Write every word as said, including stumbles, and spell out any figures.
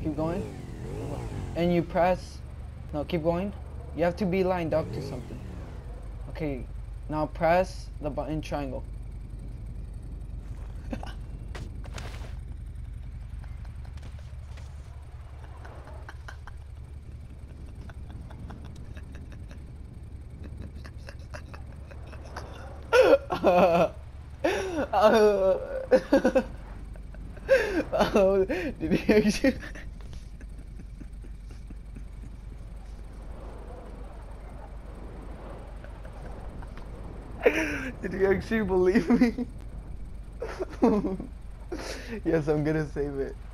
Keep going. And you press. No, keep going. You have to be lined up to something. Okay, now press the button triangle. uh, uh, oh, did he actually? Did you actually believe me? Yes, I'm gonna save it.